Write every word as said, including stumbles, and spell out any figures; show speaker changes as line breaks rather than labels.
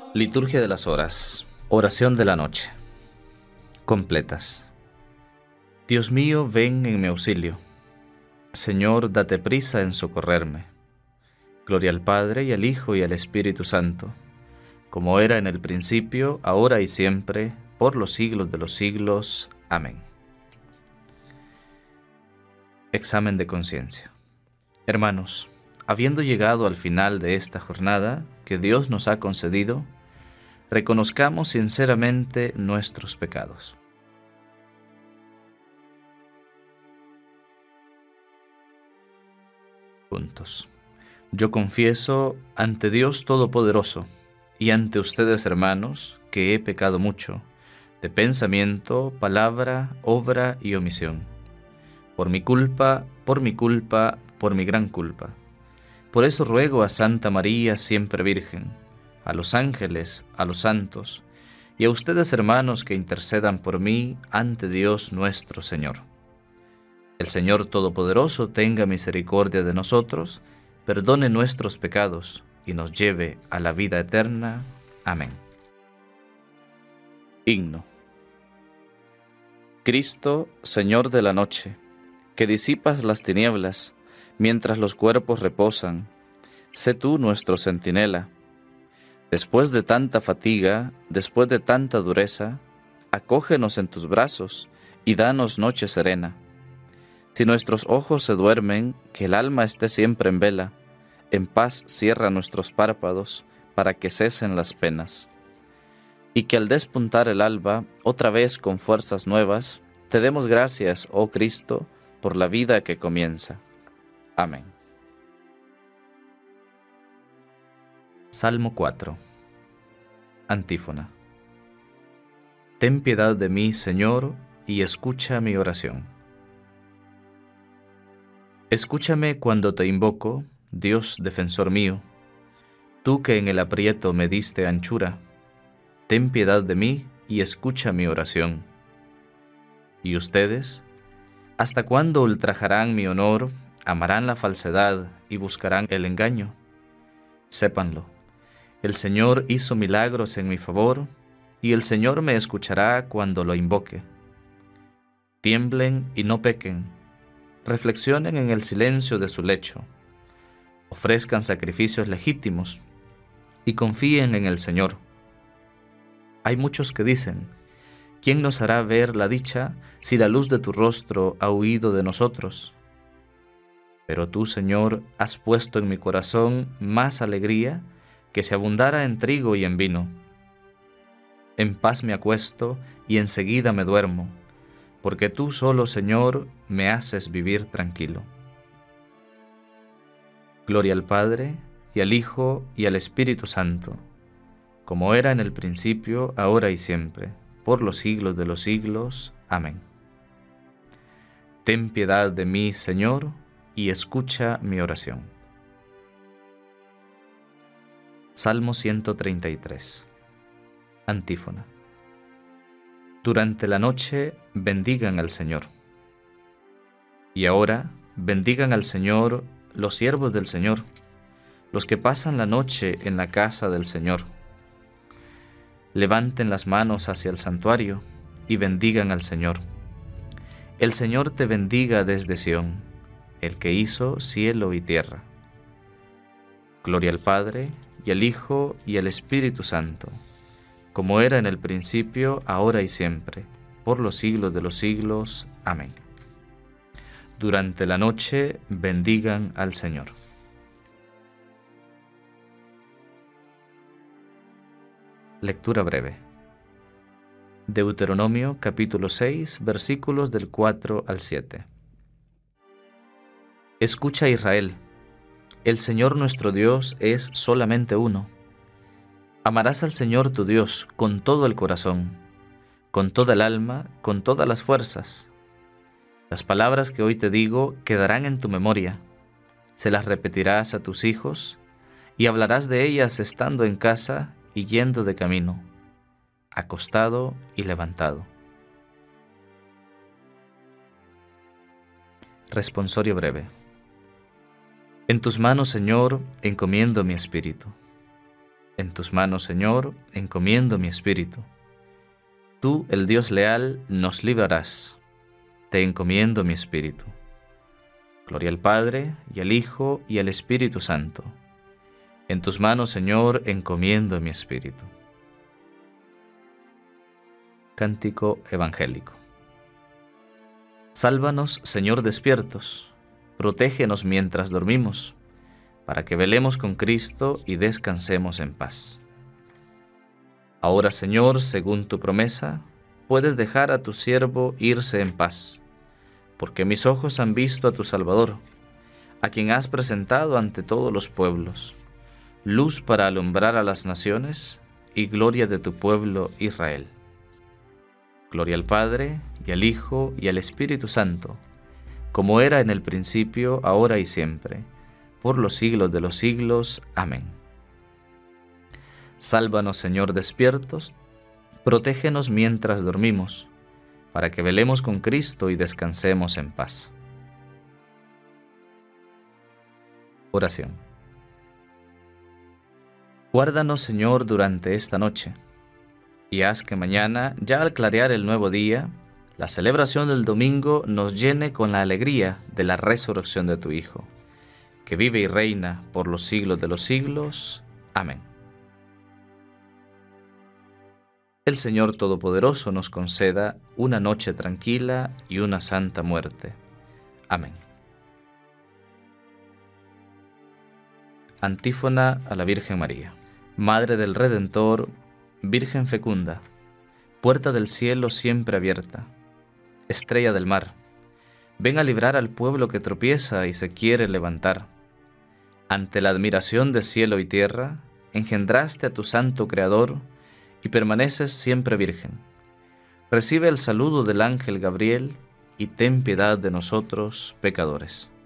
Liturgia de las horas. Oración de la noche. Completas. Dios mío, ven en mi auxilio. Señor, date prisa en socorrerme. Gloria al Padre, y al Hijo, y al Espíritu Santo, como era en el principio, ahora y siempre, por los siglos de los siglos. Amén. Examen de conciencia. Hermanos, habiendo llegado al final de esta jornada que Dios nos ha concedido, reconozcamos sinceramente nuestros pecados. Juntos. Yo confieso ante Dios Todopoderoso y ante ustedes, hermanos, que he pecado mucho, de pensamiento, palabra, obra y omisión. Por mi culpa, por mi culpa, por mi gran culpa. Por eso ruego a Santa María, siempre Virgen, a los ángeles, a los santos, y a ustedes, hermanos, que intercedan por mí ante Dios nuestro Señor. El Señor Todopoderoso tenga misericordia de nosotros, perdone nuestros pecados y nos lleve a la vida eterna. Amén. Himno. Cristo, Señor de la noche, que disipas las tinieblas mientras los cuerpos reposan, sé tú nuestro centinela. Después de tanta fatiga, después de tanta dureza, acógenos en tus brazos y danos noche serena. Si nuestros ojos se duermen, que el alma esté siempre en vela, en paz cierra nuestros párpados para que cesen las penas. Y que al despuntar el alba, otra vez con fuerzas nuevas, te demos gracias, oh Cristo, por la vida que comienza. Amén. Salmo cuatro. Antífona. Ten piedad de mí, Señor, y escucha mi oración. Escúchame cuando te invoco, Dios defensor mío. Tú que en el aprieto me diste anchura, ten piedad de mí y escucha mi oración. ¿Y ustedes? ¿Hasta cuándo ultrajarán mi honor, amarán la falsedad y buscarán el engaño? Sépanlo, el Señor hizo milagros en mi favor, y el Señor me escuchará cuando lo invoque. Tiemblen y no pequen, reflexionen en el silencio de su lecho, ofrezcan sacrificios legítimos y confíen en el Señor. Hay muchos que dicen: ¿quién nos hará ver la dicha si la luz de tu rostro ha huido de nosotros? Pero tú, Señor, has puesto en mi corazón más alegría que si abundara en trigo y en vino. En paz me acuesto y enseguida me duermo, porque tú solo, Señor, me haces vivir tranquilo. Gloria al Padre, y al Hijo, y al Espíritu Santo, como era en el principio, ahora y siempre, por los siglos de los siglos. Amén. Ten piedad de mí, Señor, y escucha mi oración. Salmo ciento treinta y tres. Antífona. Durante la noche bendigan al Señor. Y ahora bendigan al Señor los siervos del Señor, los que pasan la noche en la casa del Señor. Levanten las manos hacia el santuario y bendigan al Señor. El Señor te bendiga desde Sión, el que hizo cielo y tierra. Gloria al Padre, y al Hijo, y al Espíritu Santo, como era en el principio, ahora y siempre, por los siglos de los siglos. Amén. Durante la noche bendigan al Señor. Lectura breve. Deuteronomio capítulo seis, versículos del cuatro al siete. Escucha, Israel, el Señor nuestro Dios es solamente uno. Amarás al Señor tu Dios con todo el corazón, con toda el alma, con todas las fuerzas. Las palabras que hoy te digo quedarán en tu memoria. Se las repetirás a tus hijos y hablarás de ellas estando en casa y yendo de camino, acostado y levantado. Responsorio breve. En tus manos, Señor, encomiendo mi espíritu. En tus manos, Señor, encomiendo mi espíritu. Tú, el Dios leal, nos librarás. Te encomiendo mi espíritu. Gloria al Padre, y al Hijo, y al Espíritu Santo. En tus manos, Señor, encomiendo mi espíritu. Cántico evangélico. Sálvanos, Señor, despiertos. Protégenos mientras dormimos, para que velemos con Cristo y descansemos en paz. Ahora, Señor, según tu promesa, puedes dejar a tu siervo irse en paz, porque mis ojos han visto a tu Salvador, a quien has presentado ante todos los pueblos, luz para alumbrar a las naciones y gloria de tu pueblo Israel. Gloria al Padre, y al Hijo, y al Espíritu Santo, como era en el principio, ahora y siempre, por los siglos de los siglos. Amén. Sálvanos, Señor, despiertos, protégenos mientras dormimos, para que velemos con Cristo y descansemos en paz. Oración. Guárdanos, Señor, durante esta noche, y haz que mañana, ya al clarear el nuevo día, la celebración del domingo nos llene con la alegría de la resurrección de tu Hijo, que vive y reina por los siglos de los siglos. Amén. El Señor Todopoderoso nos conceda una noche tranquila y una santa muerte. Amén. Antífona a la Virgen María. Madre del Redentor, Virgen fecunda, puerta del cielo siempre abierta, estrella del mar, ven a librar al pueblo que tropieza y se quiere levantar. Ante la admiración de cielo y tierra, engendraste a tu santo Creador y permaneces siempre virgen. Recibe el saludo del ángel Gabriel y ten piedad de nosotros, pecadores.